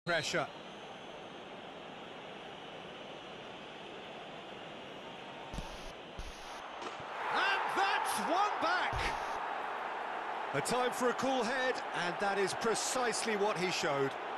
Pressure. And that's one back! A time for a cool head, and that is precisely what he showed.